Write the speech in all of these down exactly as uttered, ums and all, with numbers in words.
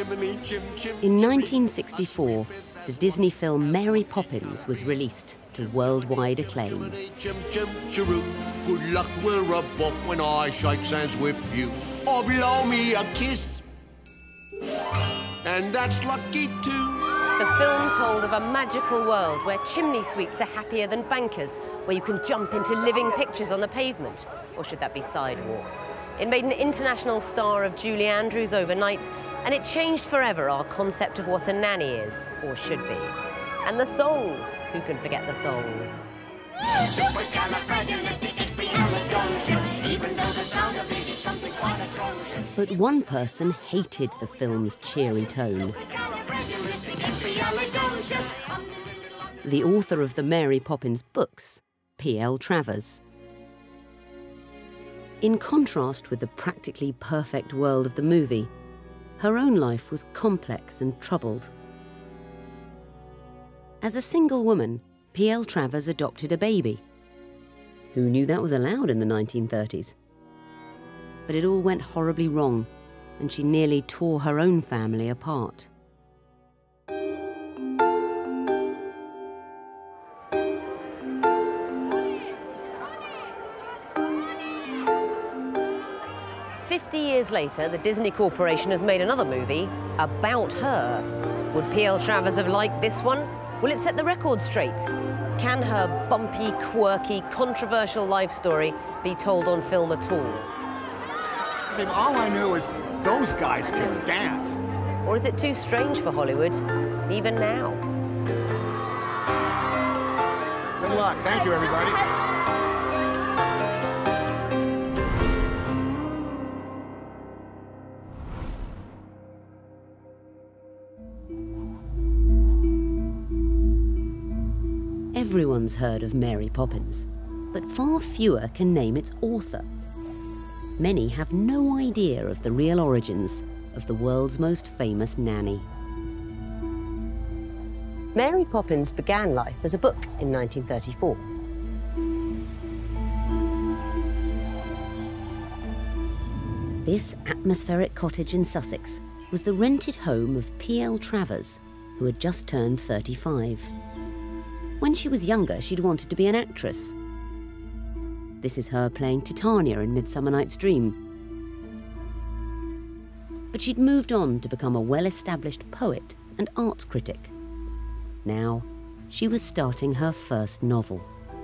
In nineteen sixty-four, the Disney film Mary Poppins was released to worldwide acclaim. Good luck, we're above when I shake hands with you. Or blow me a kiss. And that's lucky too. The film told of a magical world where chimney sweeps are happier than bankers, where you can jump into living pictures on the pavement. Or should that be sidewalk? It made an international star of Julie Andrews overnight, and it changed forever our concept of what a nanny is, or should be. And the songs. Who can forget the songs? But one person hated the film's cheery tone. The author of the Mary Poppins books, P L Travers. In contrast with the practically perfect world of the movie, her own life was complex and troubled. As a single woman, P L Travers adopted a baby. Who knew that was allowed in the nineteen thirties? But it all went horribly wrong, and she nearly tore her own family apart. Fifty years later, the Disney Corporation has made another movie about her. Would P L Travers have liked this one? Will it set the record straight? Can her bumpy, quirky, controversial life story be told on film at all? I mean, all I knew is those guys can dance. Or is it too strange for Hollywood, even now? Good luck. Thank you, everybody. Everyone's heard of Mary Poppins, but far fewer can name its author. Many have no idea of the real origins of the world's most famous nanny. Mary Poppins began life as a book in nineteen thirty-four. This atmospheric cottage in Sussex was the rented home of P L Travers, who had just turned thirty-five. When she was younger, she'd wanted to be an actress. This is her playing Titania in Midsummer Night's Dream. But she'd moved on to become a well-established poet and arts critic. Now, she was starting her first novel.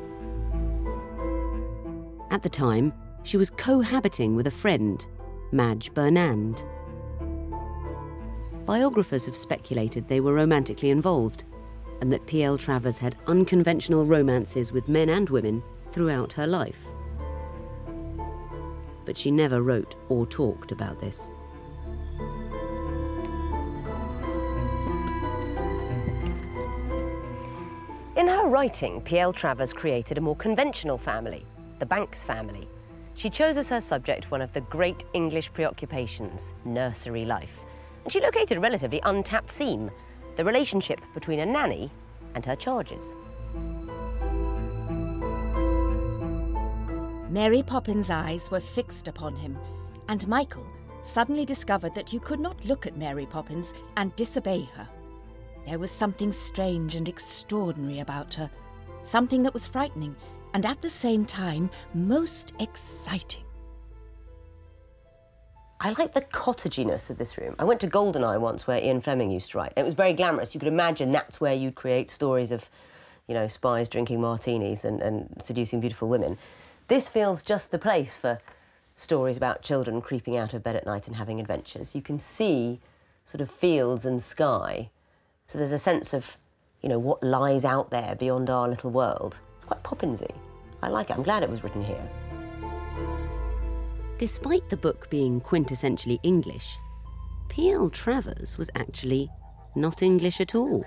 At the time, she was cohabiting with a friend, Madge Burnand. Biographers have speculated they were romantically involved, and that P L Travers had unconventional romances with men and women throughout her life. But she never wrote or talked about this. In her writing, P L Travers created a more conventional family, the Banks family. She chose as her subject one of the great English preoccupations, nursery life. And she located a relatively untapped theme, the relationship between a nanny and her charges. Mary Poppins' eyes were fixed upon him, and Michael suddenly discovered that you could not look at Mary Poppins and disobey her. There was something strange and extraordinary about her, something that was frightening and at the same time most exciting. I like the cottaginess of this room. I went to Goldeneye once, where Ian Fleming used to write. It was very glamorous. You could imagine that's where you'd create stories of, you know, spies drinking martinis and, and seducing beautiful women. This feels just the place for stories about children creeping out of bed at night and having adventures. You can see sort of fields and sky, so there's a sense of, you know, what lies out there beyond our little world. It's quite Poppinsy. I like it. I'm glad it was written here. Despite the book being quintessentially English, P L Travers was actually not English at all.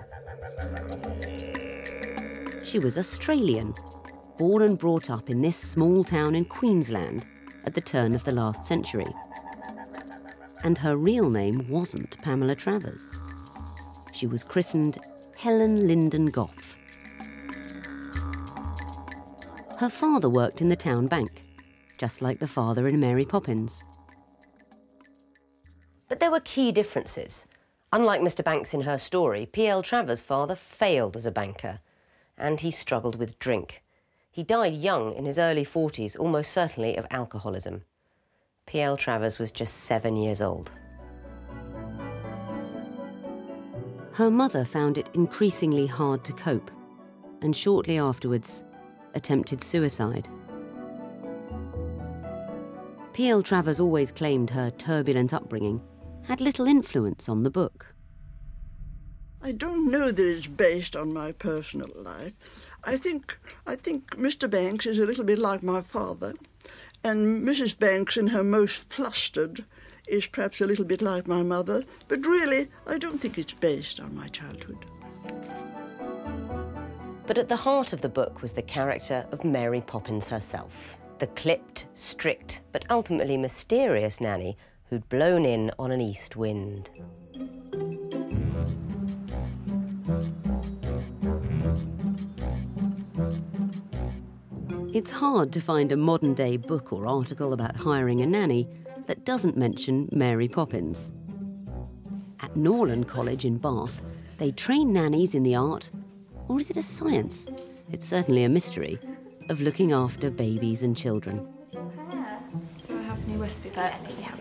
She was Australian, born and brought up in this small town in Queensland at the turn of the last century. And her real name wasn't Pamela Travers. She was christened Helen Lyndon Goff. Her father worked in the town bank, just like the father in Mary Poppins. But there were key differences. Unlike Mister Banks in her story, P L Travers' father failed as a banker, and he struggled with drink. He died young, in his early forties, almost certainly of alcoholism. P L Travers was just seven years old. Her mother found it increasingly hard to cope, and shortly afterwards attempted suicide. P L Travers always claimed her turbulent upbringing had little influence on the book. I don't know that it's based on my personal life. I think, I think Mister Banks is a little bit like my father, and Missus Banks, in her most flustered, is perhaps a little bit like my mother, but really, I don't think it's based on my childhood. But at the heart of the book was the character of Mary Poppins herself, the clipped, strict, but ultimately mysterious nanny who'd blown in on an east wind. It's hard to find a modern-day book or article about hiring a nanny that doesn't mention Mary Poppins. At Norland College in Bath, they train nannies in the art, or is it a science? It's certainly a mystery, of looking after babies and children. Do I have any wispy bits?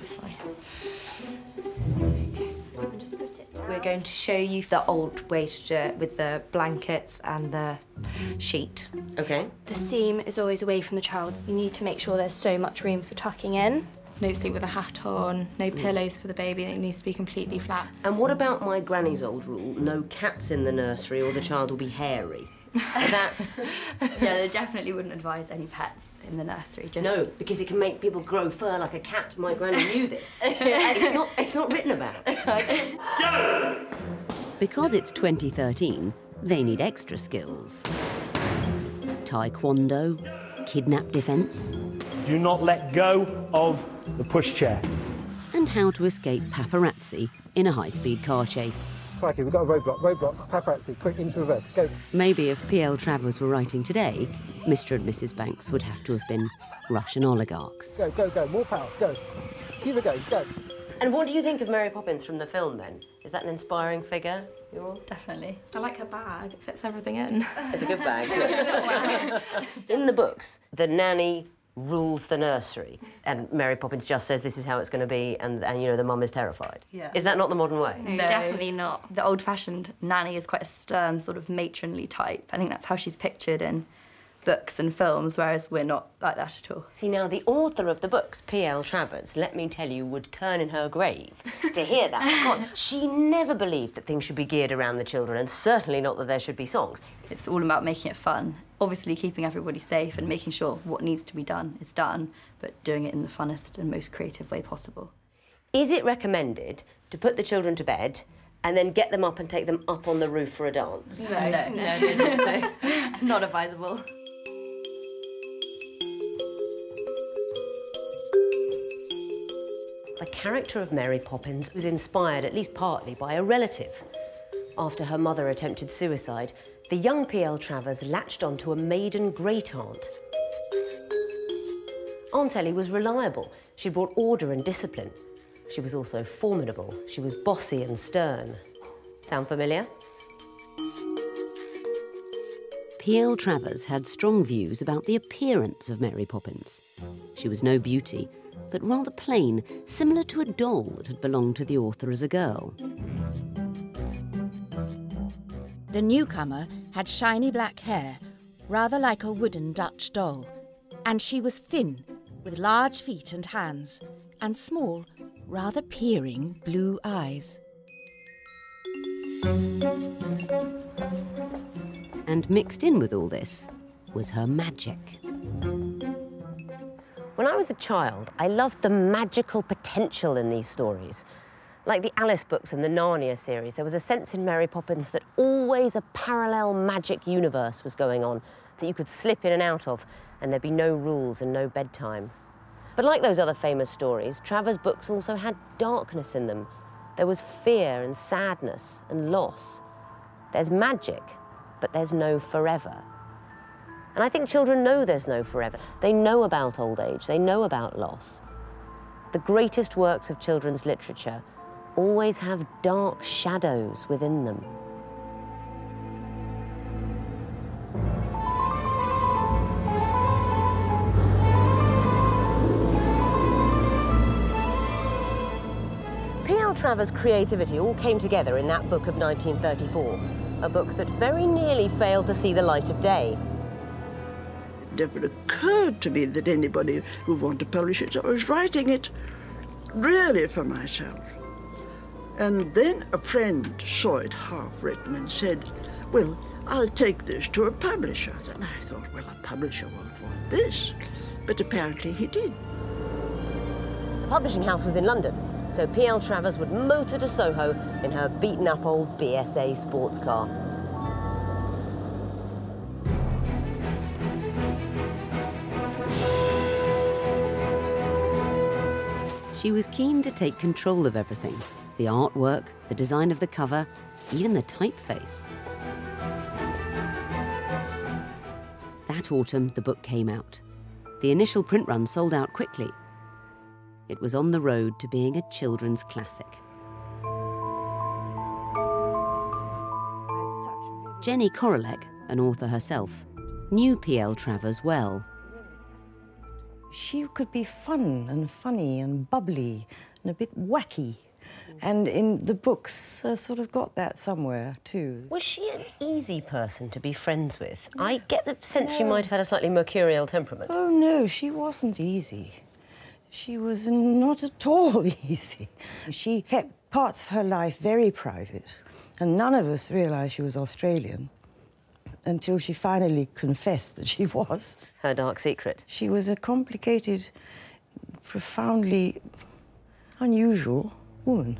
We're going to show you the old way to do it with the blankets and the sheet. OK. The seam is always away from the child. You need to make sure there's so much room for tucking in. No sleep with a hat on, no pillows for the baby, it needs to be completely flat. And what about my granny's old rule, no cats in the nursery or the child will be hairy? Is that... Yeah, they definitely wouldn't advise any pets in the nursery. Just... No, because it can make people grow fur like a cat. My granny knew this. it's, not, it's not written about. Go! Because it's twenty thirteen, they need extra skills. Taekwondo, kidnap defence. Do not let go of the pushchair. And how to escape paparazzi in a high-speed car chase. Crikey, we've got a roadblock, roadblock, paparazzi, quick, into reverse, go. Maybe if P L Travers were writing today, Mister and Missus Banks would have to have been Russian oligarchs. Go, go, go, more power, go. Keep it going, go. And what do you think of Mary Poppins from the film, then? Is that an inspiring figure? You're... Definitely. I like her bag. It fits everything in. It's a good bag. In the books, the nanny rules the nursery, and Mary Poppins just says this is how it's going to be, and, and you know, the mum is terrified. Yeah. Is that not the modern way? No, definitely not. The old-fashioned nanny is quite a stern, sort of matronly type. I think that's how she's pictured in books and films, whereas we're not like that at all. See, now, the author of the books, P L Travers, let me tell you, would turn in her grave to hear that, because she never believed that things should be geared around the children, and certainly not that there should be songs. It's all about making it fun. Obviously keeping everybody safe and making sure what needs to be done is done, but doing it in the funnest and most creative way possible. Is it recommended to put the children to bed and then get them up and take them up on the roof for a dance? No, no, no, I don't think so. Not advisable. The character of Mary Poppins was inspired, at least partly, by a relative. After her mother attempted suicide, the young P L Travers latched onto a maiden great-aunt. Aunt Ellie was reliable. She brought order and discipline. She was also formidable. She was bossy and stern. Sound familiar? P L Travers had strong views about the appearance of Mary Poppins. She was no beauty, but rather plain, similar to a doll that had belonged to the author as a girl. The newcomer had shiny black hair, rather like a wooden Dutch doll, and she was thin, with large feet and hands, and small, rather peering blue eyes. And mixed in with all this was her magic. When I was a child, I loved the magical potential in these stories. Like the Alice books and the Narnia series, there was a sense in Mary Poppins that always a parallel magic universe was going on that you could slip in and out of, and there'd be no rules and no bedtime. But like those other famous stories, Travers' books also had darkness in them. There was fear and sadness and loss. There's magic, but there's no forever. And I think children know there's no forever. They know about old age, they know about loss. The greatest works of children's literature always have dark shadows within them. P L Travers' creativity all came together in that book of nineteen thirty-four, a book that very nearly failed to see the light of day. It never occurred to me that anybody would want to publish it. I was writing it really for myself. And then a friend saw it half written and said, well, I'll take this to a publisher. And I thought, well, a publisher won't want this. But apparently he did. The publishing house was in London, so P L Travers would motor to Soho in her beaten-up old B S A sports car. She was keen to take control of everything. The artwork, the design of the cover, even the typeface. That autumn, the book came out. The initial print run sold out quickly. It was on the road to being a children's classic. Jenny Korolek, an author herself, knew P L Travers well. She could be fun and funny and bubbly and a bit wacky. And in the books, uh, sort of got that somewhere, too. Was she an easy person to be friends with? No. I get the sense no. she might have had a slightly mercurial temperament. Oh, no, she wasn't easy. She was not at all easy. She kept parts of her life very private, and none of us realised she was Australian until she finally confessed that she was. Her dark secret. She was a complicated, profoundly unusual woman.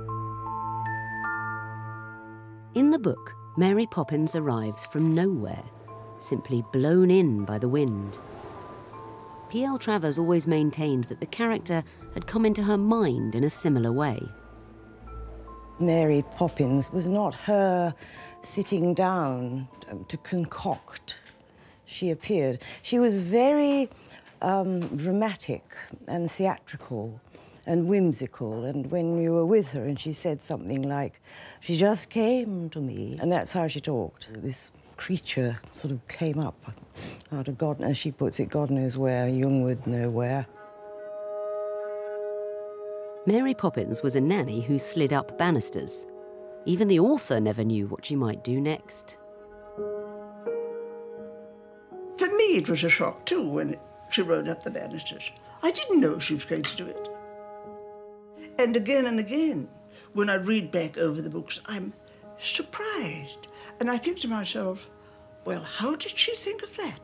In the book, Mary Poppins arrives from nowhere, simply blown in by the wind. P L Travers always maintained that the character had come into her mind in a similar way. Mary Poppins was not her sitting down to concoct. She appeared. She was very um, dramatic and theatrical and whimsical, and when you were with her and she said something like, she just came to me, and that's how she talked. This creature sort of came up out of God, as she puts it, God knows where, Jungward nowhere. Mary Poppins was a nanny who slid up banisters. Even the author never knew what she might do next. For me, it was a shock, too, when she rode up the banisters. I didn't know she was going to do it. And again and again, when I read back over the books, I'm surprised. And I think to myself, well, how did she think of that?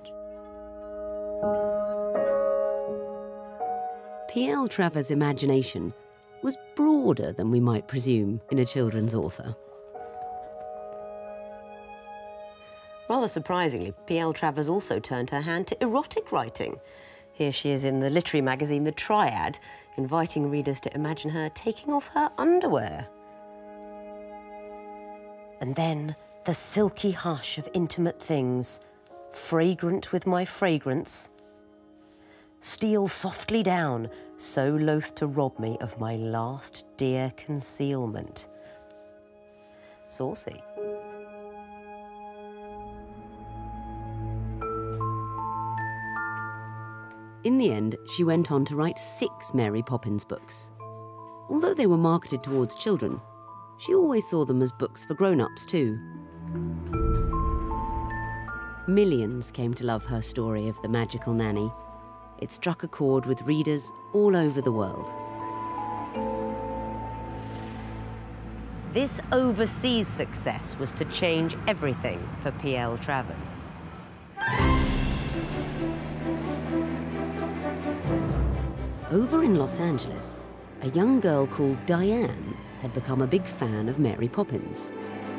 P L Travers' imagination was broader than we might presume in a children's author. Rather surprisingly, P L Travers also turned her hand to erotic writing. Here she is in the literary magazine The Triad, inviting readers to imagine her taking off her underwear. And then the silky hush of intimate things, fragrant with my fragrance, steal softly down, so loath to rob me of my last dear concealment. Saucy. In the end, she went on to write six Mary Poppins books. Although they were marketed towards children, she always saw them as books for grown-ups too. Millions came to love her story of the magical nanny. It struck a chord with readers all over the world. This overseas success was to change everything for P L Travers. Over in Los Angeles, a young girl called Diane had become a big fan of Mary Poppins.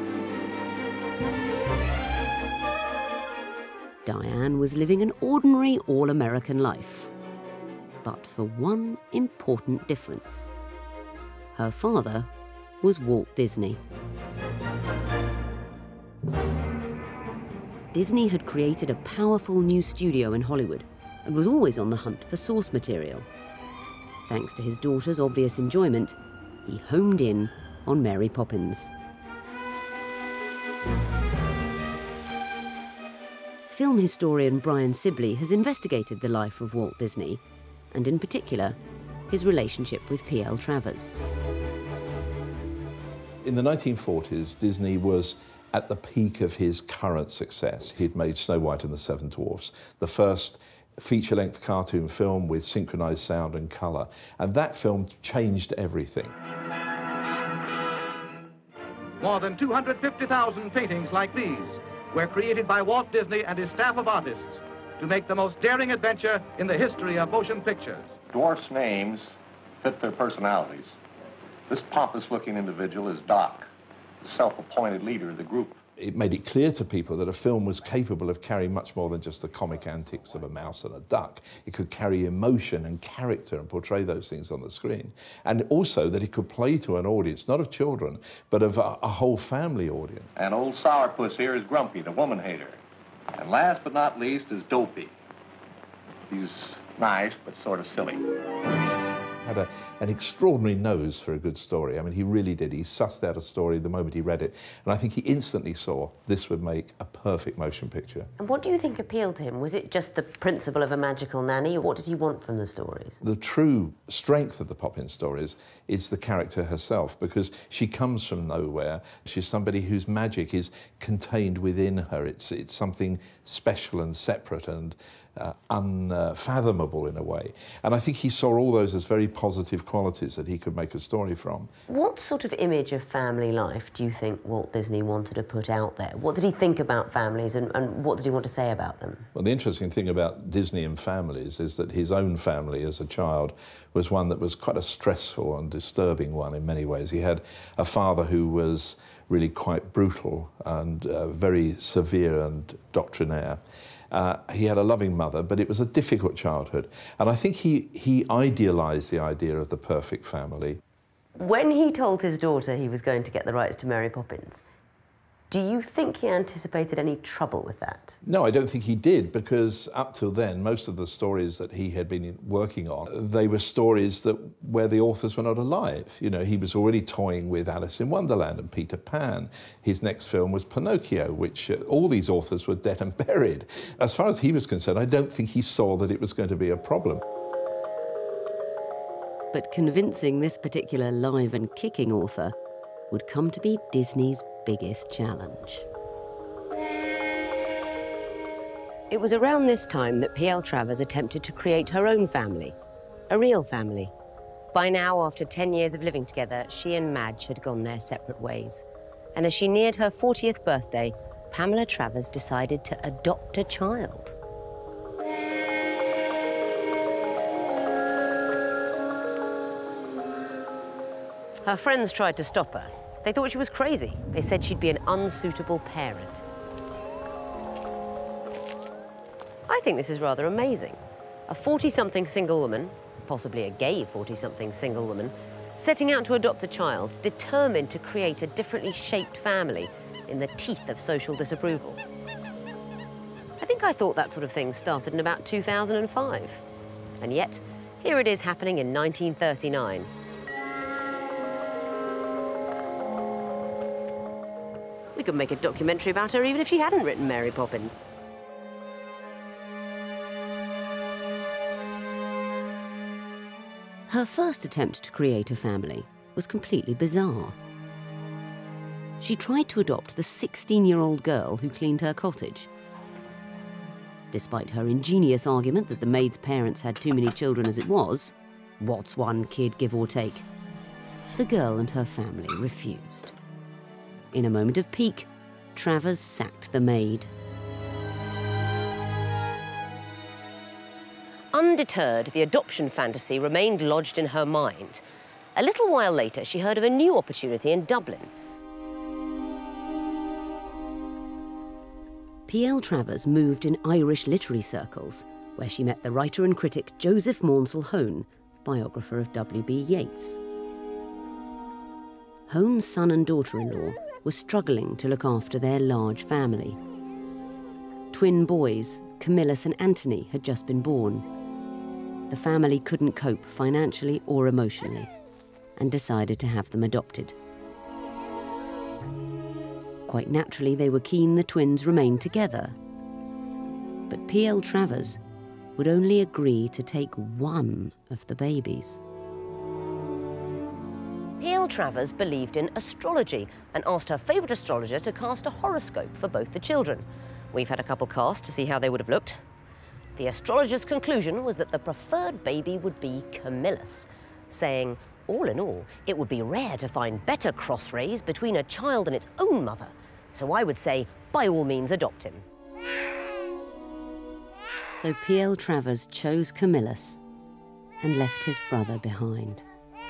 Diane was living an ordinary all-American life, but for one important difference. Her father was Walt Disney. Disney had created a powerful new studio in Hollywood and was always on the hunt for source material. Thanks to his daughter's obvious enjoyment, he homed in on Mary Poppins. Film historian Brian Sibley has investigated the life of Walt Disney, and in particular, his relationship with P L Travers. In the nineteen forties, Disney was at the peak of his current success. He'd made Snow White and the Seven Dwarfs, the first feature-length cartoon film with synchronised sound and colour, and that film changed everything. More than two hundred fifty thousand paintings like these were created by Walt Disney and his staff of artists to make the most daring adventure in the history of motion pictures. Dwarfs' names fit their personalities. This pompous-looking individual is Doc, the self-appointed leader of the group. It made it clear to people that a film was capable of carrying much more than just the comic antics of a mouse and a duck. It could carry emotion and character and portray those things on the screen. And also that it could play to an audience, not of children, but of a, a whole family audience. And old sourpuss here is Grumpy, the woman hater. And last but not least is Dopey. He's nice, but sort of silly. Had a, an extraordinary nose for a good story. I mean, he really did. He sussed out a story the moment he read it. And I think he instantly saw this would make a perfect motion picture. And what do you think appealed to him? Was it just the principle of a magical nanny, or what did he want from the stories? The true strength of the Poppins stories is the character herself, because she comes from nowhere. She's somebody whose magic is contained within her. It's, it's something special and separate and Uh, unfathomable in a way. And I think he saw all those as very positive qualities that he could make a story from. What sort of image of family life do you think Walt Disney wanted to put out there? What did he think about families, and, and what did he want to say about them? Well, the interesting thing about Disney and families is that his own family as a child was one that was quite a stressful and disturbing one in many ways. He had a father who was really quite brutal and uh, very severe and doctrinaire. Uh, he had a loving mother, but it was a difficult childhood. And I think he, he idealised the idea of the perfect family. When he told his daughter he was going to get the rights to Mary Poppins, do you think he anticipated any trouble with that? No, I don't think he did, because up till then, most of the stories that he had been working on, they were stories that where the authors were not alive. You know, he was already toying with Alice in Wonderland and Peter Pan. His next film was Pinocchio, which uh, all these authors were dead and buried. As far as he was concerned, I don't think he saw that it was going to be a problem. But convincing this particular live and kicking author would come to be Disney's biggest challenge. It was around this time that P L Travers attempted to create her own family, a real family. By now, after ten years of living together, she and Madge had gone their separate ways. And as she neared her fortieth birthday, Pamela Travers decided to adopt a child. Her friends tried to stop her. They thought she was crazy. They said she'd be an unsuitable parent. I think this is rather amazing. A forty-something single woman, possibly a gay forty-something single woman, setting out to adopt a child, determined to create a differently shaped family in the teeth of social disapproval. I think I thought that sort of thing started in about two thousand five. And yet, here it is happening in nineteen thirty-nine. We could make a documentary about her even if she hadn't written Mary Poppins. Her first attempt to create a family was completely bizarre. She tried to adopt the sixteen-year-old girl who cleaned her cottage. Despite her ingenious argument that the maid's parents had too many children as it was, what's one kid give or take? The girl and her family refused. In a moment of pique, Travers sacked the maid. Undeterred, the adoption fantasy remained lodged in her mind. A little while later, she heard of a new opportunity in Dublin. P L Travers moved in Irish literary circles, where she met the writer and critic Joseph Maunsell Hone, biographer of W B Yeats. Hone's son and daughter-in-law were struggling to look after their large family. Twin boys, Camillus and Anthony, had just been born. The family couldn't cope financially or emotionally, and decided to have them adopted. Quite naturally, they were keen the twins remain together. But P L Travers would only agree to take one of the babies. P L Travers believed in astrology and asked her favourite astrologer to cast a horoscope for both the children. We've had a couple cast to see how they would have looked. The astrologer's conclusion was that the preferred baby would be Camillus, saying, all in all, it would be rare to find better cross-rays between a child and its own mother. So I would say, by all means, adopt him. So P L Travers chose Camillus and left his brother behind.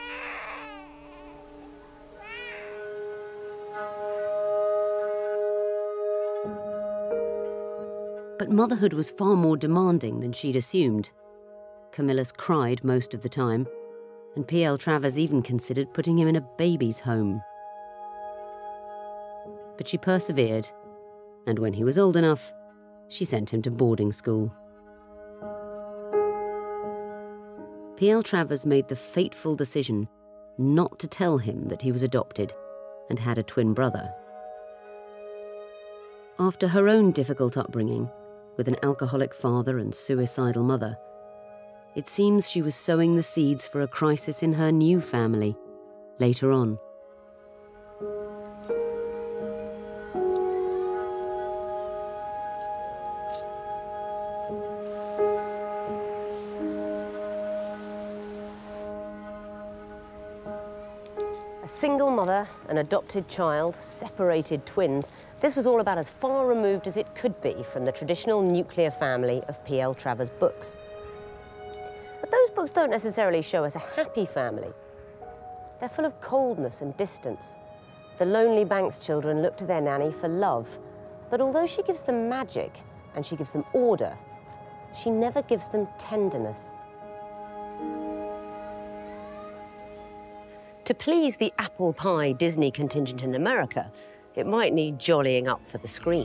But motherhood was far more demanding than she'd assumed. Camillus cried most of the time, and P L Travers even considered putting him in a baby's home. But she persevered, and when he was old enough, she sent him to boarding school. P L Travers made the fateful decision not to tell him that he was adopted and had a twin brother. After her own difficult upbringing, with an alcoholic father and suicidal mother, it seems she was sowing the seeds for a crisis in her new family later on. A single mother, an adopted child, separated twins. This was all about as far removed as it could be from the traditional nuclear family of P L Travers' books. But those books don't necessarily show us a happy family. They're full of coldness and distance. The lonely Banks children look to their nanny for love, but although she gives them magic and she gives them order, she never gives them tenderness. To please the apple pie Disney contingent in America, it might need jollying up for the screen.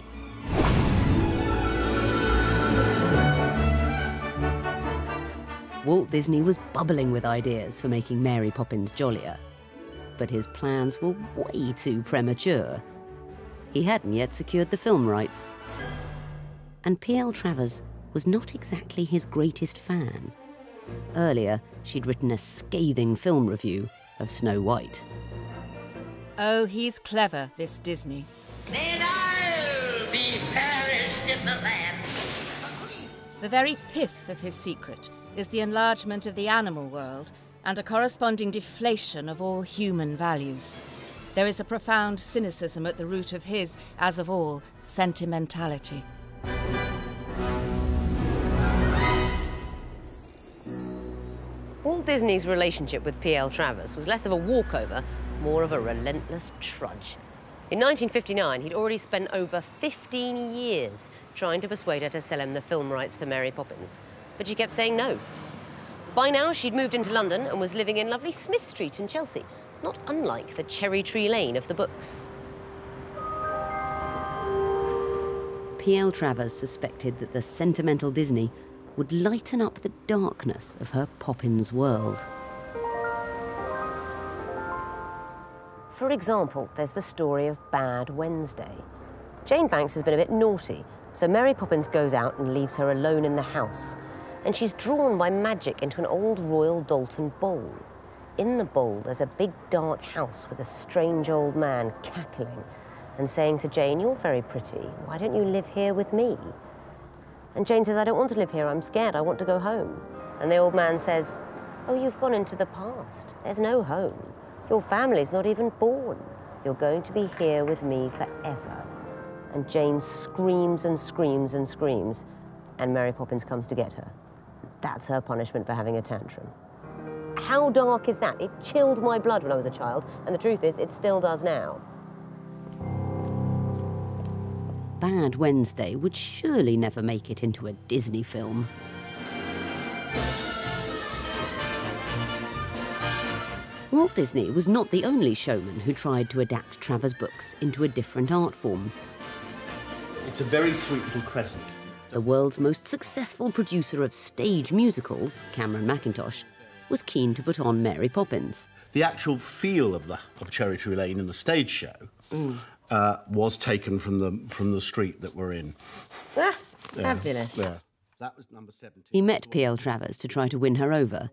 Walt Disney was bubbling with ideas for making Mary Poppins jollier, but his plans were way too premature. He hadn't yet secured the film rights. And P L Travers was not exactly his greatest fan. Earlier, she'd written a scathing film review of Snow White. Oh, he's clever, this Disney. And I'll be perished in the land. The very pith of his secret is the enlargement of the animal world and a corresponding deflation of all human values. There is a profound cynicism at the root of his, as of all, sentimentality. Walt Disney's relationship with P L Travers was less of a walkover, more of a relentless trudge. In nineteen fifty-nine, he'd already spent over fifteen years trying to persuade her to sell him the film rights to Mary Poppins, but she kept saying no. By now, she'd moved into London and was living in lovely Smith Street in Chelsea, not unlike the Cherry Tree Lane of the books. P L Travers suspected that the sentimental Disney would lighten up the darkness of her Poppins world. For example, there's the story of Bad Wednesday. Jane Banks has been a bit naughty, so Mary Poppins goes out and leaves her alone in the house. And she's drawn by magic into an old Royal Doulton bowl. In the bowl, there's a big dark house with a strange old man cackling and saying to Jane, "You're very pretty. Why don't you live here with me?" And Jane says, "I don't want to live here. I'm scared. I want to go home." And the old man says, "Oh, you've gone into the past. There's no home. Your family's not even born. You're going to be here with me forever." And Jane screams and screams and screams, and Mary Poppins comes to get her. That's her punishment for having a tantrum. How dark is that? It chilled my blood when I was a child, and the truth is, it still does now. Bad Wednesday would surely never make it into a Disney film. Walt Disney was not the only showman who tried to adapt Travers' books into a different art form. It's a very sweet little crescent. The world's most successful producer of stage musicals, Cameron Mackintosh, was keen to put on Mary Poppins. The actual feel of the of Cherry Tree Lane in the stage show mm. uh, was taken from the from the street that we're in. Ah, yeah. Fabulous. Yeah. That was number seventeen. He met P L Travers to try to win her over,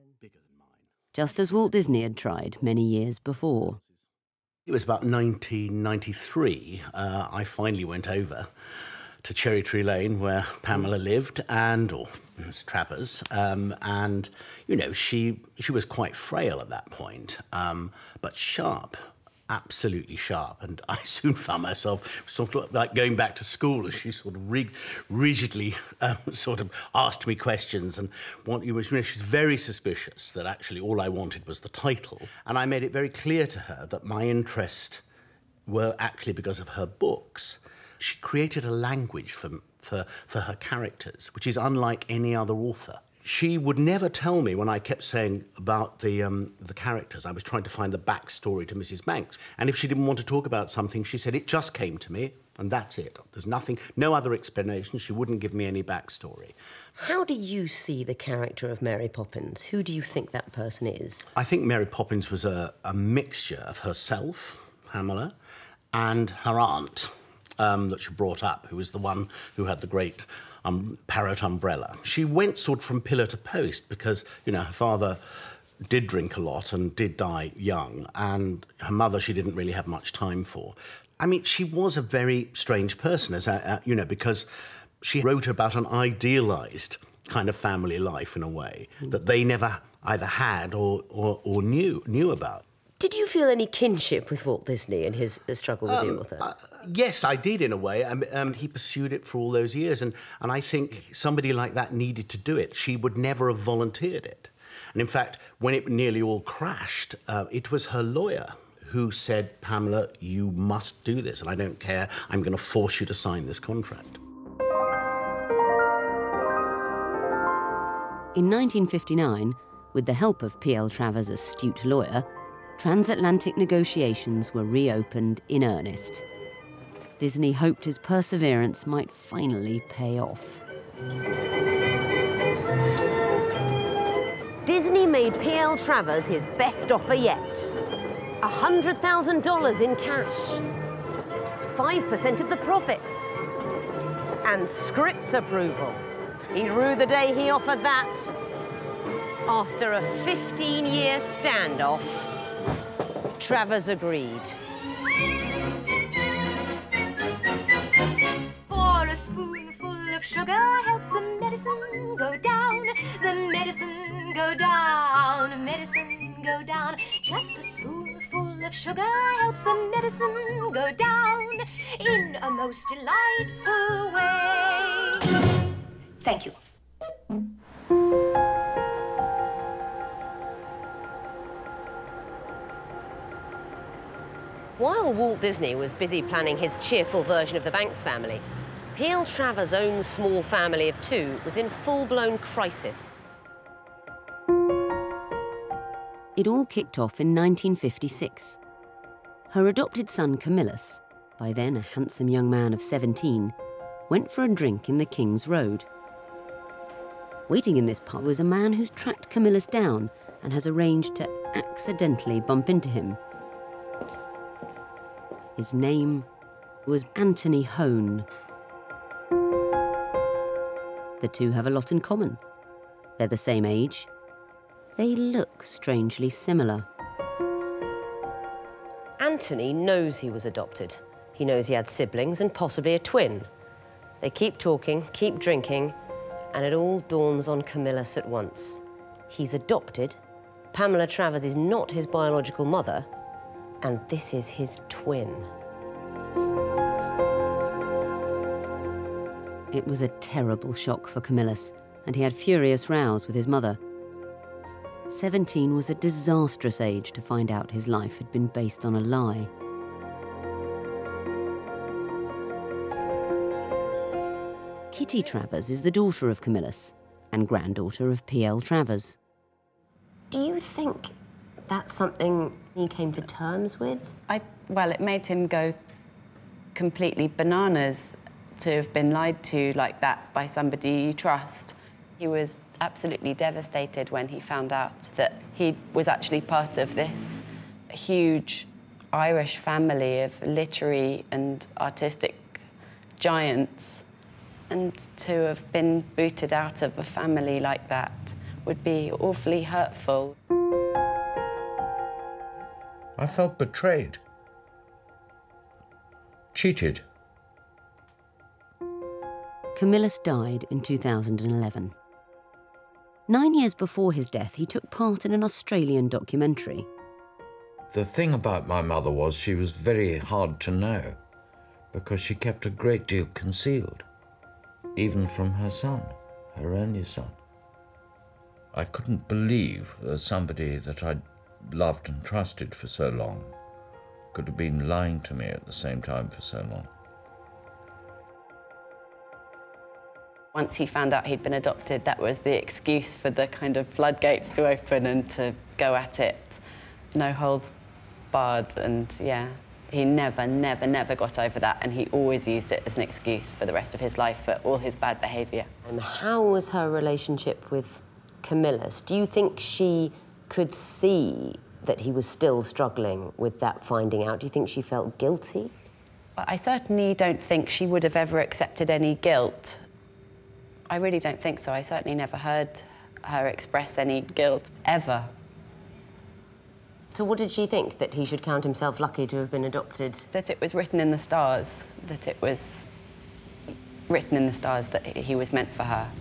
just as Walt Disney had tried many years before. It was about nineteen ninety-three. Uh, I finally went over to Cherry Tree Lane, where Pamela lived, and or Miss Travers, um, and you know she she was quite frail at that point, um, but sharp, absolutely sharp. And I soon found myself sort of like going back to school as she sort of rig rigidly um, sort of asked me questions, and want, you know, she was very suspicious that actually all I wanted was the title, and I made it very clear to her that my interest were actually because of her books. She created a language for, for, for her characters, which is unlike any other author. She would never tell me when I kept saying about the, um, the characters. I was trying to find the backstory to Missus Banks. And if she didn't want to talk about something, she said, it just came to me, and that's it. There's nothing, no other explanation. She wouldn't give me any backstory. How do you see the character of Mary Poppins? Who do you think that person is? I think Mary Poppins was a, a mixture of herself, Pamela, and her aunt. Um, that she brought up, who was the one who had the great um, parrot umbrella. She went sort of from pillar to post because, you know, her father did drink a lot and did die young, and her mother she didn't really have much time for. I mean, she was a very strange person, as a, uh, you know, because she wrote about an idealised kind of family life in a way mm. that they never either had or, or, or knew, knew about. Did you feel any kinship with Walt Disney and his uh, struggle with um, the author? Uh, yes, I did, in a way. Um, um, he pursued it for all those years, and, and I think somebody like that needed to do it. She would never have volunteered it. And in fact, when it nearly all crashed, uh, it was her lawyer who said, Pamela, you must do this, and I don't care, I'm going to force you to sign this contract. In nineteen fifty-nine, with the help of P L Travers' astute lawyer, transatlantic negotiations were reopened in earnest. Disney hoped his perseverance might finally pay off. Disney made P L Travers his best offer yet. one hundred thousand dollars in cash, five percent of the profits, and script approval. He rue the day he offered that. After a fifteen-year standoff, Travers agreed. For a spoonful of sugar helps the medicine go down, the medicine go down, medicine go down. Just a spoonful of sugar helps the medicine go down in a most delightful way. Thank you. While Walt Disney was busy planning his cheerful version of the Banks family, P L Travers' own small family of two was in full-blown crisis. It all kicked off in nineteen fifty-six. Her adopted son, Camillus, by then a handsome young man of seventeen, went for a drink in the King's Road. Waiting in this pub was a man who's tracked Camillus down and has arranged to accidentally bump into him. His name was Anthony Hone. The two have a lot in common. They're the same age. They look strangely similar. Anthony knows he was adopted. He knows he had siblings and possibly a twin. They keep talking, keep drinking, and it all dawns on Camillus at once. He's adopted, Pamela Travers is not his biological mother, and this is his twin. It was a terrible shock for Camillus, and he had furious rows with his mother. Seventeen was a disastrous age to find out his life had been based on a lie. Kitty Travers is the daughter of Camillus and granddaughter of P L Travers. Do you think that's something he came to terms with? I, well, it made him go completely bananas to have been lied to like that by somebody you trust. He was absolutely devastated when he found out that he was actually part of this huge Irish family of literary and artistic giants. And to have been booted out of a family like that would be awfully hurtful. I felt betrayed, cheated. Camillus died in two thousand eleven. Nine years before his death, he took part in an Australian documentary. The thing about my mother was she was very hard to know because she kept a great deal concealed, even from her son, her only son. I couldn't believe that somebody that I'd loved and trusted for so long could have been lying to me at the same time for so long. Once he found out he'd been adopted, that was the excuse for the kind of floodgates to open and to go at it. No holds barred, and yeah, he never, never, never got over that, and he always used it as an excuse for the rest of his life for all his bad behaviour. And how was her relationship with Camillus? Do you think she could see that he was still struggling with that finding out? Do you think she felt guilty? Well, I certainly don't think she would have ever accepted any guilt. I really don't think so. I certainly never heard her express any guilt, ever. So what did she think? That he should count himself lucky to have been adopted? That it was written in the stars, that it was written in the stars that he was meant for her.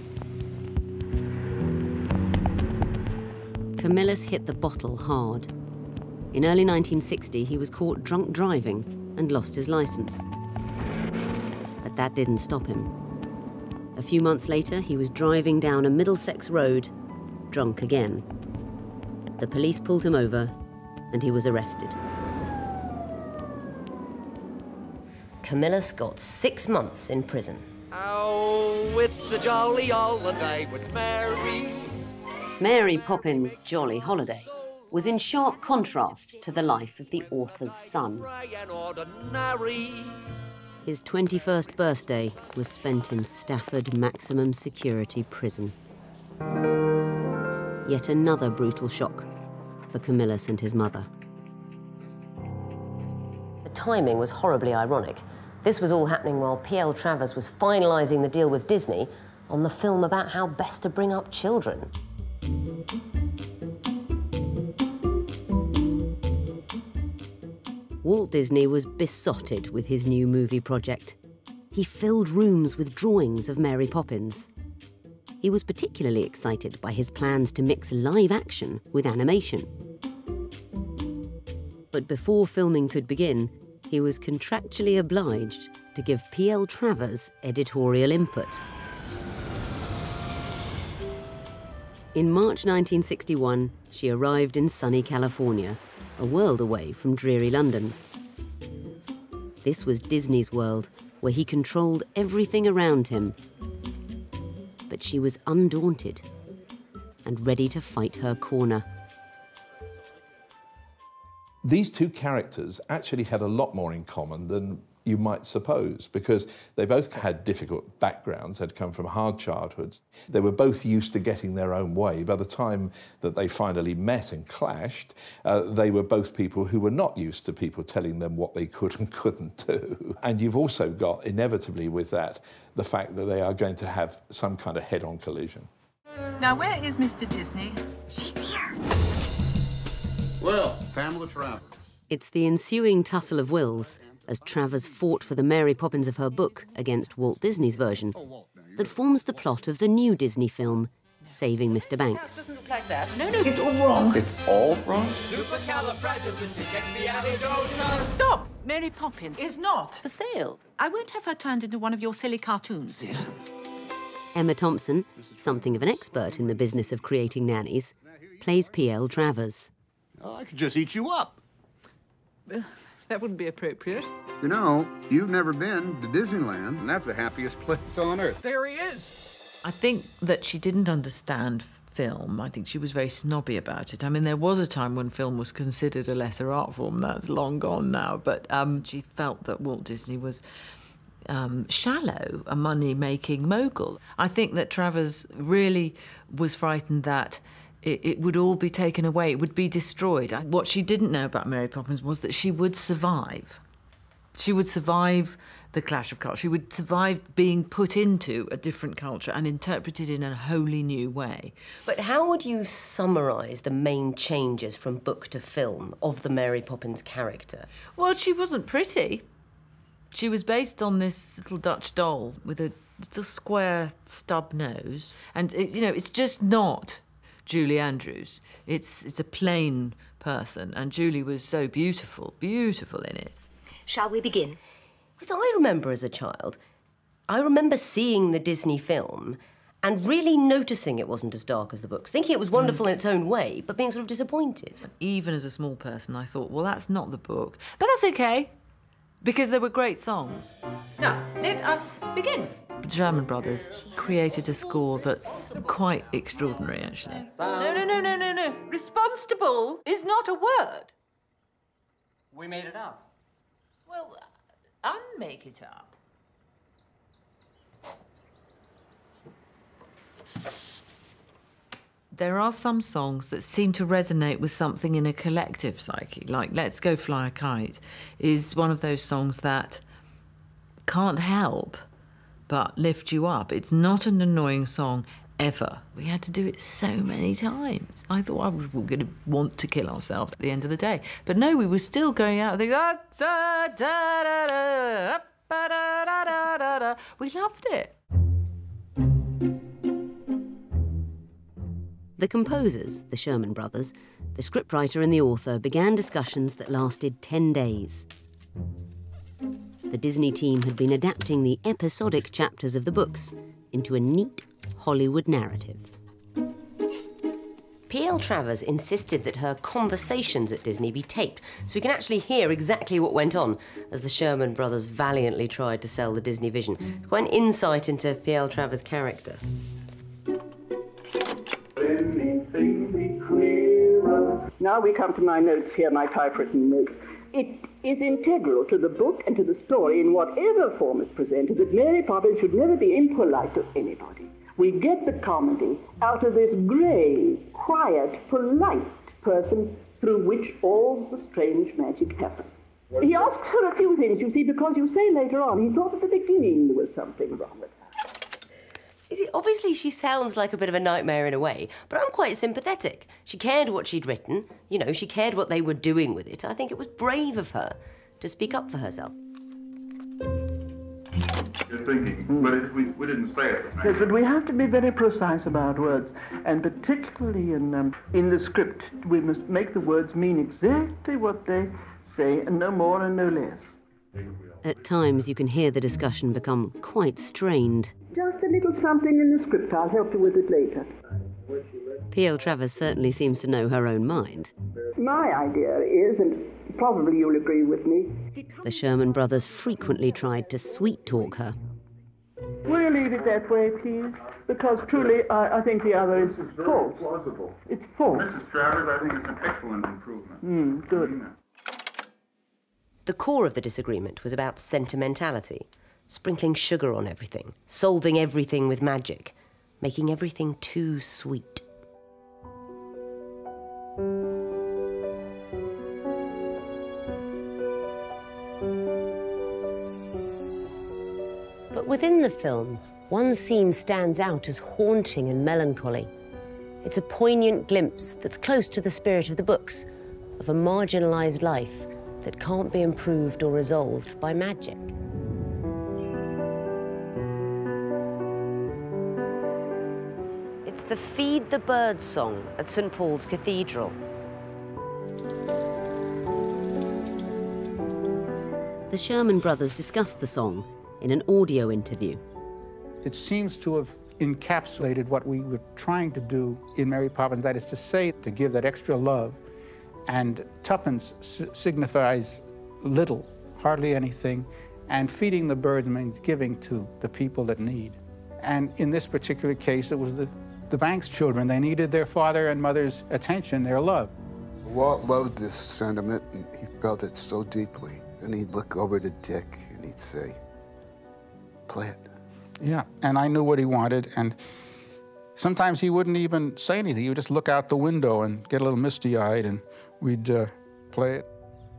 Camillus hit the bottle hard. In early nineteen sixty, he was caught drunk driving and lost his licence. But that didn't stop him. A few months later, he was driving down a Middlesex road, drunk again. The police pulled him over, and he was arrested. Camillus got six months in prison. Oh, it's a jolly holiday with Mary. Mary Poppins' Jolly Holiday was in sharp contrast to the life of the author's son. His twenty-first birthday was spent in Stafford maximum security prison. Yet another brutal shock for Camillus and his mother. The timing was horribly ironic. This was all happening while P L Travers was finalising the deal with Disney on the film about how best to bring up children. Walt Disney was besotted with his new movie project. He filled rooms with drawings of Mary Poppins. He was particularly excited by his plans to mix live action with animation. But before filming could begin, he was contractually obliged to give P L Travers editorial input. In March nineteen sixty-one, she arrived in sunny California, a world away from dreary London. This was Disney's world, where he controlled everything around him. But she was undaunted and ready to fight her corner. These two characters actually had a lot more in common than you might suppose, because they both had difficult backgrounds, had come from hard childhoods. They were both used to getting their own way. By the time that they finally met and clashed, uh, they were both people who were not used to people telling them what they could and couldn't do. And you've also got, inevitably with that, the fact that they are going to have some kind of head-on collision. Now, where is Mister Disney? She's here. Well, Pamela Travers. It's the ensuing tussle of wills, as Travers fought for the Mary Poppins of her book against Walt Disney's version, that forms the plot of the new Disney film, Saving Mister Banks. Doesn't look like that. No, no, it's all wrong. It's all wrong? Stop! Mary Poppins is not for sale. I won't have her turned into one of your silly cartoons. Emma Thompson, something of an expert in the business of creating nannies, plays P L Travers. Oh, I could just eat you up. That wouldn't be appropriate. You know, you've never been to Disneyland, and that's the happiest place on earth. There he is. I think that she didn't understand film. I think she was very snobby about it. I mean, there was a time when film was considered a lesser art form. That's long gone now. But um, she felt that Walt Disney was um, shallow, a money-making mogul. I think that Travers really was frightened that it, it would all be taken away, it would be destroyed. What she didn't know about Mary Poppins was that she would survive. She would survive the clash of culture. She would survive being put into a different culture and interpreted in a wholly new way. But how would you summarise the main changes from book to film of the Mary Poppins character? Well, she wasn't pretty. She was based on this little Dutch doll with a little square stub nose. And, it, you know, it's just not Julie Andrews. It's, it's a plain person. And Julie was so beautiful, beautiful in it. Shall we begin? Because I remember as a child, I remember seeing the Disney film and really noticing it wasn't as dark as the books, thinking it was wonderful mm. in its own way, but being sort of disappointed. Even as a small person, I thought, well, that's not the book. But that's OK, because there were great songs. Now, let us begin. The Sherman Brothers created a score that's quite extraordinary, actually. No, no, no, no, no, no. Responsible is not a word. We made it up. Well, unmake it up. There are some songs that seem to resonate with something in a collective psyche, like Let's Go Fly a Kite is one of those songs that can't help but lift you up. It's not an annoying song ever. We had to do it so many times. I thought I was going to want to kill ourselves at the end of the day. But no, we were still going out and thinking, we loved it. The composers, the Sherman Brothers, the scriptwriter and the author began discussions that lasted ten days. The Disney team had been adapting the episodic chapters of the books into a neat Hollywood narrative. P L Travers insisted that her conversations at Disney be taped so we can actually hear exactly what went on as the Sherman Brothers valiantly tried to sell the Disney vision. It's quite an insight into P L Travers' character. Now we come to my notes here, my typewritten notes. It is integral to the book and to the story in whatever form it's presented that Mary Poppins should never be impolite to anybody. We get the comedy out of this grave, quiet, polite person through which all the strange magic happens. He asks her a few things, you see, because you say later on he thought at the beginning there was something wrong with her. Is it, obviously she sounds like a bit of a nightmare in a way, but I'm quite sympathetic. She cared what she'd written, you know, she cared what they were doing with it. I think it was brave of her to speak up for herself. You're thinking, but it, we, we didn't say it. Yes, but we have to be very precise about words, and particularly in, um, in the script, we must make the words mean exactly what they say, and no more and no less. At times, you can hear the discussion become quite strained. Just a little something in the script. I'll help you with it later. P L Travers certainly seems to know her own mind. My idea is, and probably you'll agree with me, The Sherman Brothers frequently tried to sweet-talk her. Will you leave it that way, please? Because truly, I, I think the other is false. Plausible. It's false. Missus Travers, I think it's an excellent improvement. Mm, good. The core of the disagreement was about sentimentality, sprinkling sugar on everything, solving everything with magic, making everything too sweet. But within the film, one scene stands out as haunting and melancholy. It's a poignant glimpse that's close to the spirit of the books, of a marginalised life that can't be improved or resolved by magic. It's the Feed the Birds song at Saint Paul's Cathedral. The Sherman Brothers discussed the song in an audio interview. It seems to have encapsulated what we were trying to do in Mary Poppins, that is to say, to give that extra love. And tuppence signifies little, hardly anything, and feeding the birds means giving to the people that need. And in this particular case, it was the, the Banks children. They needed their father and mother's attention, their love. Walt loved this sentiment, and he felt it so deeply. And he'd look over to Dick, and he'd say, play it. Yeah, and I knew what he wanted, and sometimes he wouldn't even say anything. He would just look out the window and get a little misty-eyed, and we'd uh, play it.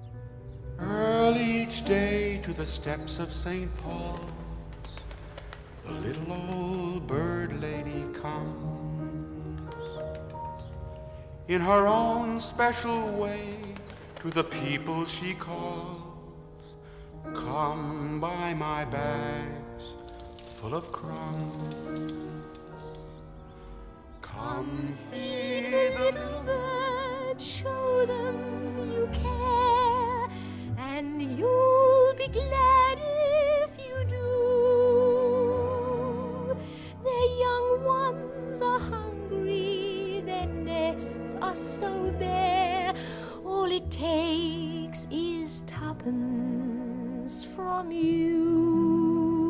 Early each day to the steps of Saint Paul's, the little old bird lady comes. In her own special way, to the people she calls, come buy my bags full of crumbs. Come feed the little birds, show them you care, and you'll be glad if you do. Their young ones are hungry, their nests are so bare, all it takes is tuppence from you.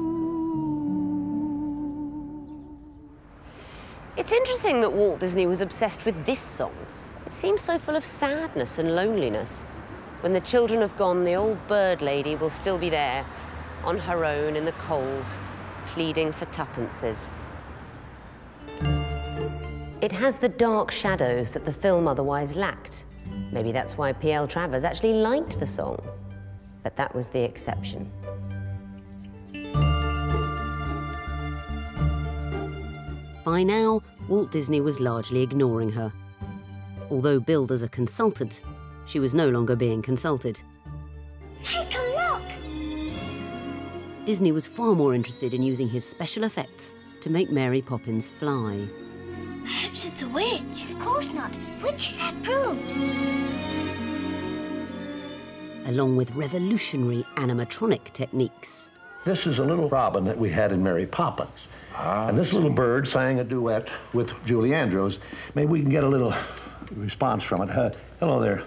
It's interesting that Walt Disney was obsessed with this song. It seems so full of sadness and loneliness. When the children have gone, the old bird lady will still be there, on her own in the cold, pleading for tuppences. It has the dark shadows that the film otherwise lacked. Maybe that's why P L Travers actually liked the song. But that was the exception. By now, Walt Disney was largely ignoring her. Although billed as a consultant, she was no longer being consulted. Take a look! Disney was far more interested in using his special effects to make Mary Poppins fly. Perhaps it's a witch. Of course not. Witches have brooms. Along with revolutionary animatronic techniques. This is a little robin that we had in Mary Poppins. Ah, and this little bird sang a duet with Julie Andrews. Maybe we can get a little response from it. Uh, hello there.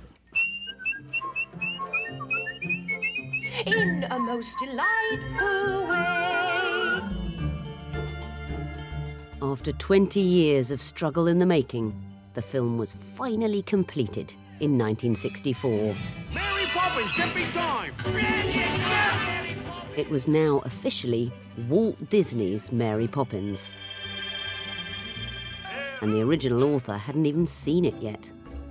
In a most delightful way. After twenty years of struggle in the making, the film was finally completed in nineteen sixty-four. Mary Poppins, dipping time! It was now officially Walt Disney's Mary Poppins. And the original author hadn't even seen it yet.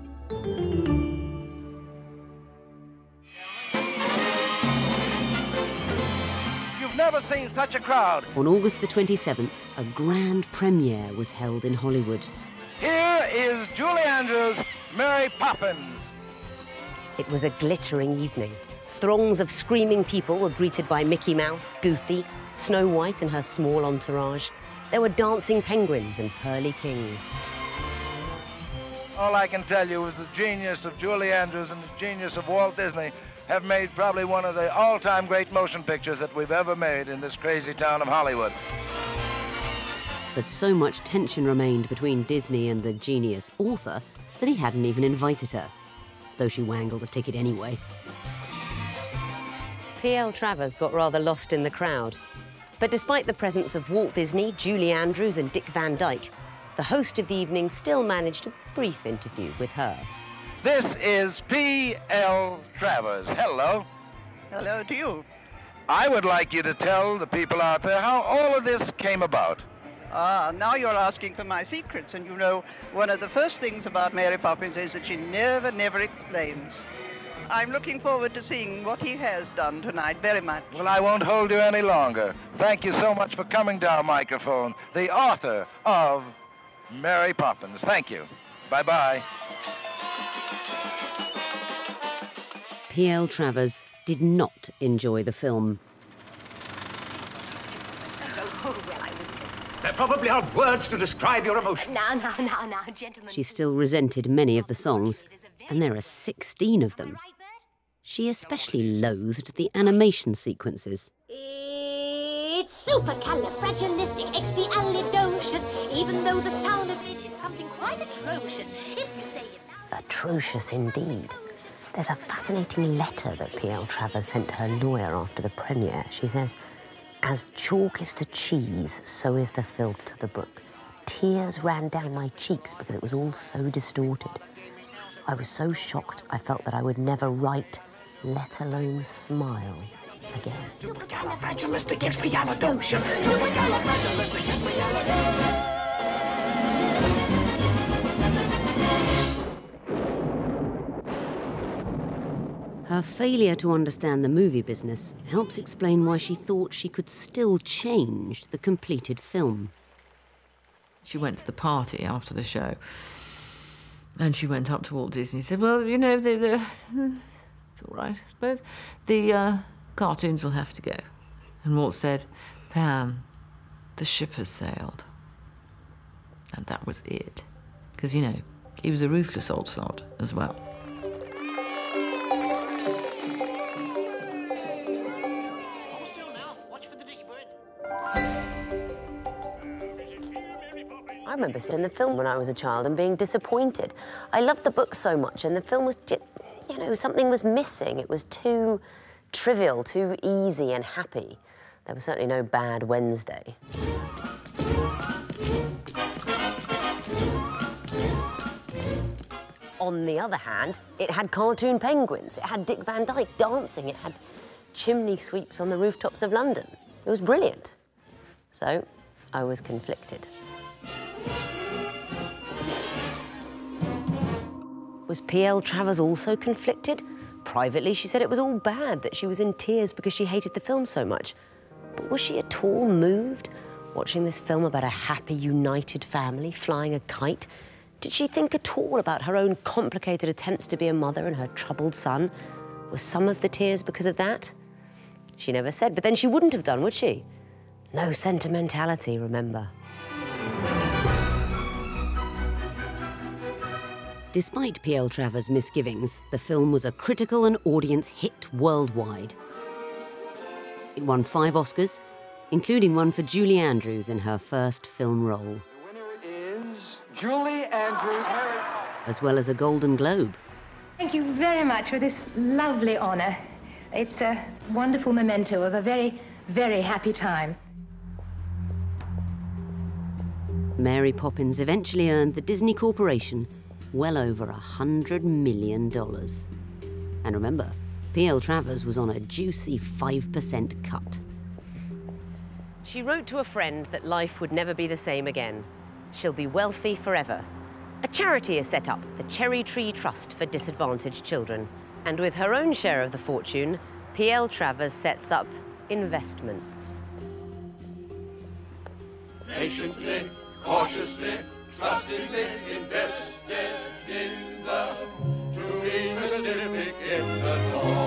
You've never seen such a crowd. On August the twenty-seventh, a grand premiere was held in Hollywood. Here is Julie Andrews' Mary Poppins. It was a glittering evening. Throngs of screaming people were greeted by Mickey Mouse, Goofy, Snow White and her small entourage. There were dancing penguins and pearly kings. All I can tell you is the genius of Julie Andrews and the genius of Walt Disney have made probably one of the all-time great motion pictures that we've ever made in this crazy town of Hollywood. But so much tension remained between Disney and the genius author that he hadn't even invited her, though she wangled a ticket anyway. P L Travers got rather lost in the crowd. But despite the presence of Walt Disney, Julie Andrews and Dick Van Dyke, the host of the evening still managed a brief interview with her. This is P L Travers. Hello. Hello to you. I would like you to tell the people out there how all of this came about. Ah, now you're asking for my secrets, and you know, one of the first things about Mary Poppins is that she never, never explains. I'm looking forward to seeing what he has done tonight very much. Well, I won't hold you any longer. Thank you so much for coming to our microphone, the author of Mary Poppins. Thank you. Bye-bye. P L Travers did not enjoy the film. There probably aren't words to describe your emotion. Now, now, now, now, gentlemen. She still resented many of the songs, and there are sixteen of them. She especially loathed the animation sequences. It's supercalifragilisticexpialidocious, even though the sound of it is something quite atrocious. If you say it now... Atrocious indeed. There's a fascinating letter that P L Travers sent her lawyer after the premiere. She says, "As chalk is to cheese, so is the filth to the book. Tears ran down my cheeks because it was all so distorted. I was so shocked I felt that I would never write, let alone smile." again. Supercalifragilisticexpialidocious. Supercalifragilisticexpialidocious. Her failure to understand the movie business helps explain why she thought she could still change the completed film. She went to the party after the show, and she went up to Walt Disney and said, well, you know, the, the, it's all right, I suppose. The uh, cartoons will have to go. And Walt said, Pam, the ship has sailed. And that was it. Because, you know, he was a ruthless old sod as well. I remember seeing the film when I was a child and being disappointed. I loved the book so much, and the film was just, you know, something was missing. It was too trivial, too easy and happy. There was certainly no Bad Wednesday. On the other hand, it had cartoon penguins, it had Dick Van Dyke dancing, it had chimney sweeps on the rooftops of London. It was brilliant. So, I was conflicted. Was P L Travers also conflicted? Privately, she said it was all bad, that she was in tears because she hated the film so much. But was she at all moved, watching this film about a happy, united family flying a kite? Did she think at all about her own complicated attempts to be a mother and her troubled son? Were some of the tears because of that? She never said, but then she wouldn't have done, would she? No sentimentality, remember. Despite P L Travers' misgivings, the film was a critical and audience hit worldwide. It won five Oscars, including one for Julie Andrews in her first film role. The winner is Julie Andrews. As well as a Golden Globe. Thank you very much for this lovely honour. It's a wonderful memento of a very, very happy time. Mary Poppins eventually earned the Disney Corporation well over a hundred million dollars. And remember, P L Travers was on a juicy five percent cut. She wrote to a friend that life would never be the same again. She'll be wealthy forever. A charity is set up, the Cherry Tree Trust for Disadvantaged Children. And with her own share of the fortune, P L Travers sets up investments. Patiently, cautiously, trustingly invested in the, to be specific, in the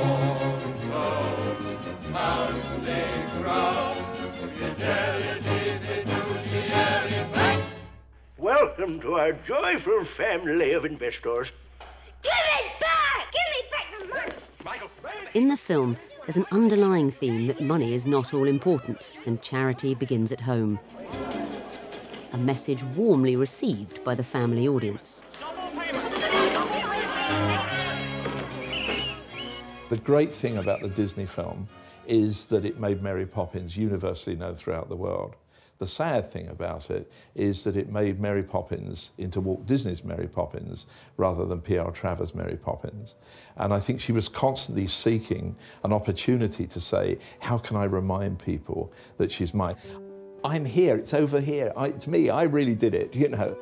tones, mousely grounds, fidelity, fiduciary bank. Welcome to our joyful family of investors. Give it back! Give me back the money! Michael, In the film, there's an underlying theme that money is not all important and charity begins at home. A message warmly received by the family audience. The great thing about the Disney film is that it made Mary Poppins universally known throughout the world. The sad thing about it is that it made Mary Poppins into Walt Disney's Mary Poppins rather than P L Travers' Mary Poppins. And I think she was constantly seeking an opportunity to say, how can I remind people that she's mine? I'm here, it's over here, I, it's me, I really did it, you know.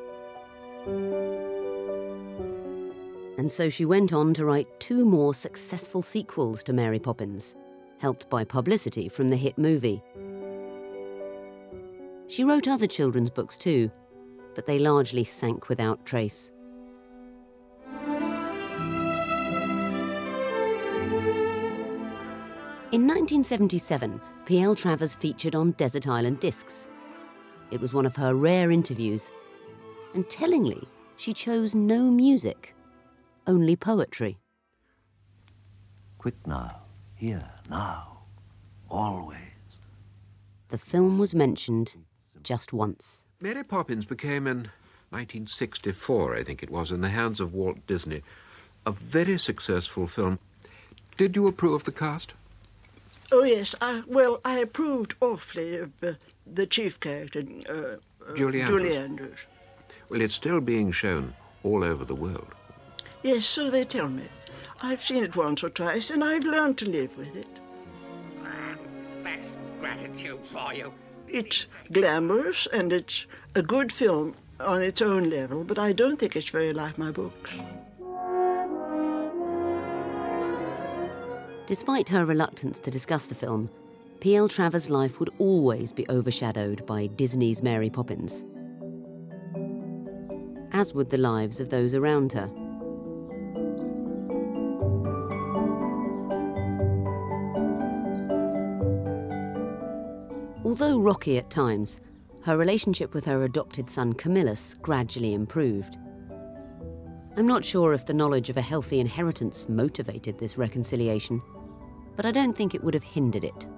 And so she went on to write two more successful sequels to Mary Poppins, helped by publicity from the hit movie. She wrote other children's books too, but they largely sank without trace. In nineteen seventy-seven, P L Travers featured on Desert Island Discs. It was one of her rare interviews, and tellingly, she chose no music, only poetry. Quick now, here, now, always. The film was mentioned just once. Mary Poppins became, in nineteen sixty-four, I think it was, in the hands of Walt Disney, a very successful film. Did you approve of the cast? Oh, yes. I, well, I approved awfully of uh, the chief character, uh, uh, Julie Andrews. Julie Andrews. Well, it's still being shown all over the world. Yes, so they tell me. I've seen it once or twice, and I've learned to live with it. gratitude for you. It's glamorous and it's a good film on its own level, but I don't think it's very like my books. Despite her reluctance to discuss the film, P L Travers' life would always be overshadowed by Disney's Mary Poppins, as would the lives of those around her. Although rocky at times, her relationship with her adopted son Camillus gradually improved. I'm not sure if the knowledge of a healthy inheritance motivated this reconciliation, but I don't think it would have hindered it.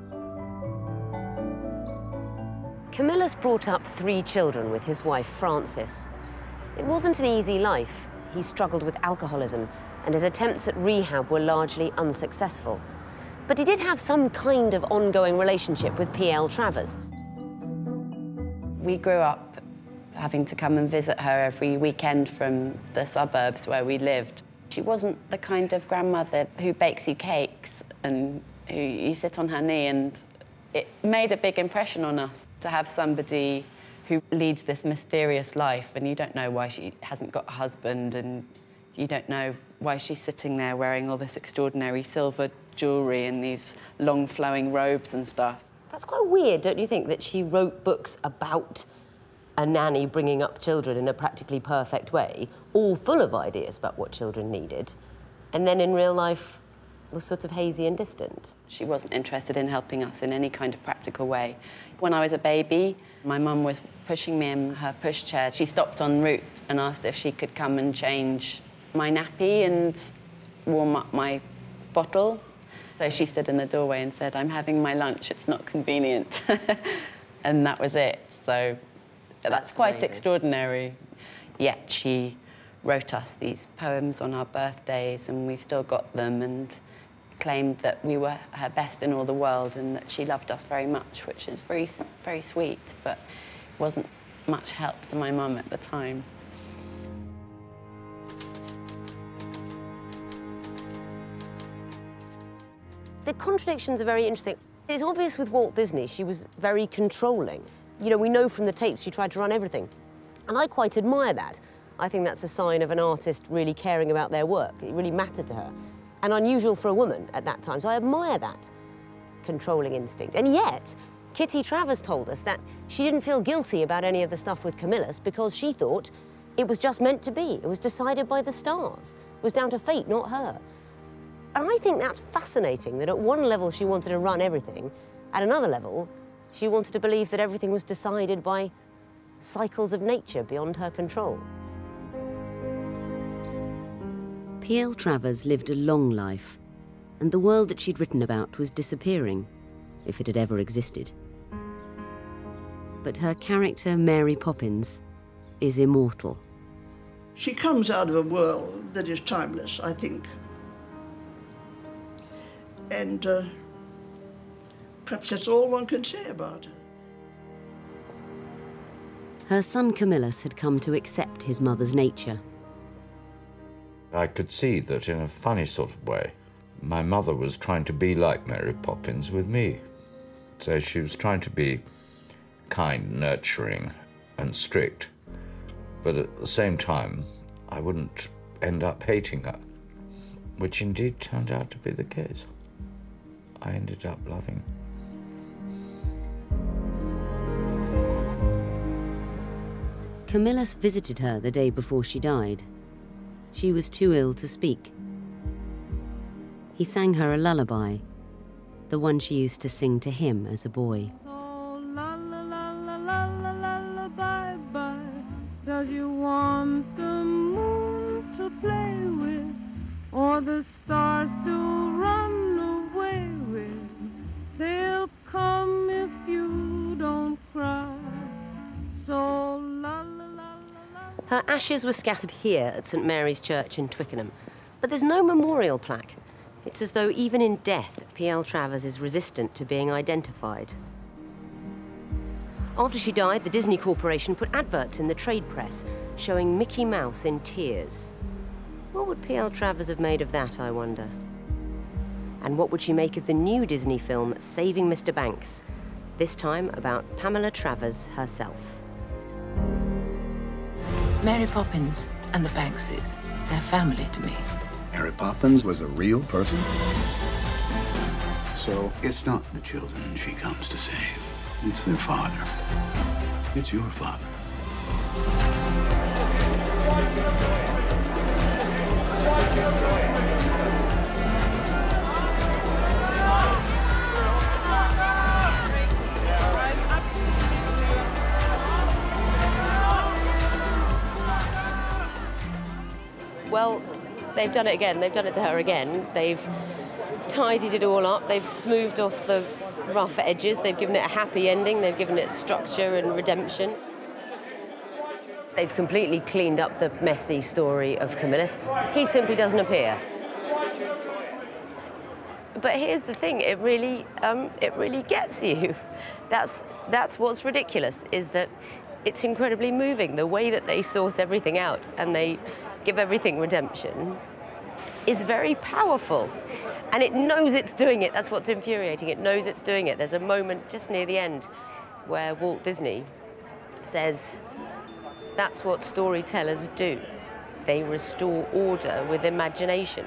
Camillus brought up three children with his wife, Frances. It wasn't an easy life. He struggled with alcoholism, and his attempts at rehab were largely unsuccessful. But he did have some kind of ongoing relationship with P L Travers. We grew up having to come and visit her every weekend from the suburbs where we lived. She wasn't the kind of grandmother who bakes you cakes and who you sit on her knee, and it made a big impression on us to have somebody who leads this mysterious life, and you don't know why she hasn't got a husband, and you don't know why she's sitting there wearing all this extraordinary silver jewellery and these long flowing robes and stuff. That's quite weird, don't you think, that she wrote books about a nanny bringing up children in a practically perfect way, all full of ideas about what children needed, and then in real life was sort of hazy and distant? She wasn't interested in helping us in any kind of practical way. When I was a baby, my mum was pushing me in her pushchair. She stopped en route and asked if she could come and change my nappy and warm up my bottle. So she stood in the doorway and said, "I'm having my lunch, it's not convenient." And that was it. So that's, that's quite amazing. Extraordinary. Yet she wrote us these poems on our birthdays, and we've still got them, and claimed that we were her best in all the world and that she loved us very much, which is very, very sweet, but wasn't much help to my mum at the time. The contradictions are very interesting. It's obvious with Walt Disney, she was very controlling. You know, we know from the tapes she tried to run everything. And I quite admire that. I think that's a sign of an artist really caring about their work. It really mattered to her. And unusual for a woman at that time, so I admire that controlling instinct. And yet, Kitty Travers told us that she didn't feel guilty about any of the stuff with Camillus because she thought it was just meant to be. It was decided by the stars. It was down to fate, not her. And I think that's fascinating, that at one level she wanted to run everything, at another level she wanted to believe that everything was decided by cycles of nature beyond her control. P L Travers lived a long life, and the world that she'd written about was disappearing, if it had ever existed. But her character, Mary Poppins, is immortal. She comes out of a world that is timeless, I think. And uh, perhaps that's all one can say about her. Her son Camillus had come to accept his mother's nature. I could see that in a funny sort of way, my mother was trying to be like Mary Poppins with me. So she was trying to be kind, nurturing, and strict. But at the same time, I wouldn't end up hating her, which indeed turned out to be the case. I ended up loving her. Camillus visited her the day before she died. She was too ill to speak. He sang her a lullaby, the one she used to sing to him as a boy. Oh, la la la la la la la la bye bye. Does you want the moon to play with, or the stars to run away with? They'll come if you don't cry. So la la la. Her ashes were scattered here at St Mary's Church in Twickenham, but there's no memorial plaque. It's as though even in death, P L Travers is resistant to being identified. After she died, the Disney Corporation put adverts in the trade press showing Mickey Mouse in tears. What would P L Travers have made of that, I wonder? And what would she make of the new Disney film, Saving Mister Banks? This time about Pamela Travers herself. Mary Poppins and the Bankses, they're family to me. Mary Poppins was a real person? So it's not the children she comes to save. It's their father. It's your father. Well, they've done it again. They've done it to her again. They've tidied it all up. They've smoothed off the rough edges. They've given it a happy ending. They've given it structure and redemption. They've completely cleaned up the messy story of Camillus. He simply doesn't appear. But here's the thing, it really, um, it really gets you. That's, that's what's ridiculous, is that it's incredibly moving. The way that they sort everything out and they give everything redemption is very powerful. And it knows it's doing it. That's what's infuriating. It knows it's doing it. There's a moment just near the end where Walt Disney says, that's what storytellers do. They restore order with imagination.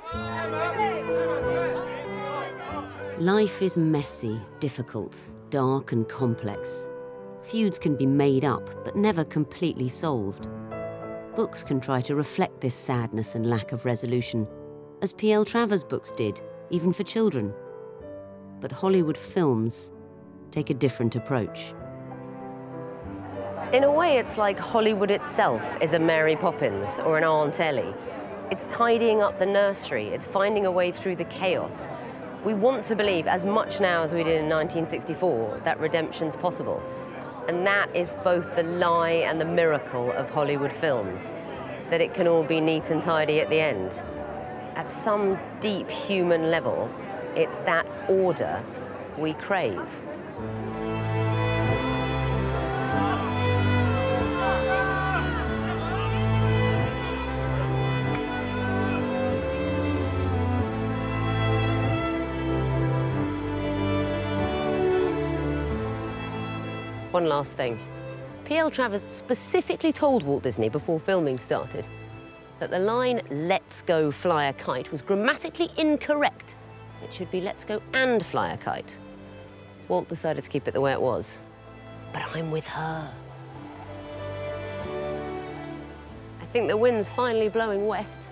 Life is messy, difficult, dark and complex. Feuds can be made up, but never completely solved. Books can try to reflect this sadness and lack of resolution, as P L Travers' books did, even for children. But Hollywood films take a different approach. In a way, it's like Hollywood itself is a Mary Poppins or an Aunt Ellie. It's tidying up the nursery. It's finding a way through the chaos. We want to believe, as much now as we did in nineteen sixty-four, that redemption's possible. And that is both the lie and the miracle of Hollywood films, that it can all be neat and tidy at the end. At some deep human level, it's that order we crave. One last thing. P L Travers specifically told Walt Disney before filming started that the line, "let's go fly a kite," was grammatically incorrect. It should be, "let's go and fly a kite." Walt decided to keep it the way it was. But I'm with her. I think the wind's finally blowing west.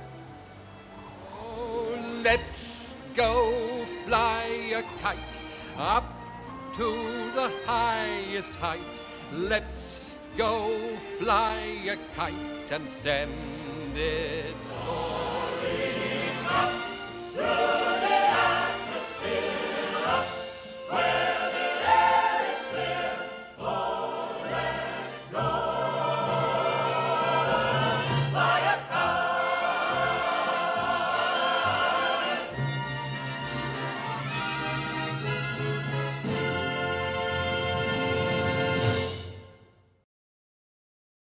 Oh, let's go fly a kite up to the highest height. Let's go fly a kite and send it soaring up.